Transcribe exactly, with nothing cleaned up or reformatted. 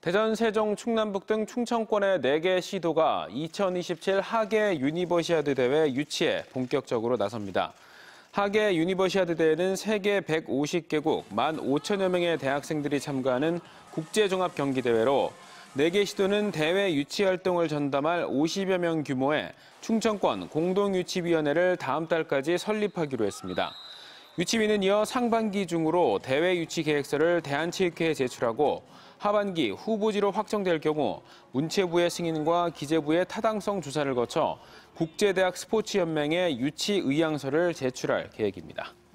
대전, 세종, 충남북 등 충청권의 네 개 시도가 이천이십칠 하계 유니버시아드 대회 유치에 본격적으로 나섭니다. 하계 유니버시아드 대회는 세계 백오십 개국 만 오천여 명의 대학생들이 참가하는 국제종합경기대회로 네 개 시도는 대회 유치 활동을 전담할 오십여 명 규모의 충청권 공동유치위원회를 다음 달까지 설립하기로 했습니다. 유치위는 이어 상반기 중으로 대회 유치 계획서를 대한체육회에 제출하고 하반기 후보지로 확정될 경우 문체부의 승인과 기재부의 타당성 조사를 거쳐 국제대학 스포츠연맹에 유치 의향서를 제출할 계획입니다.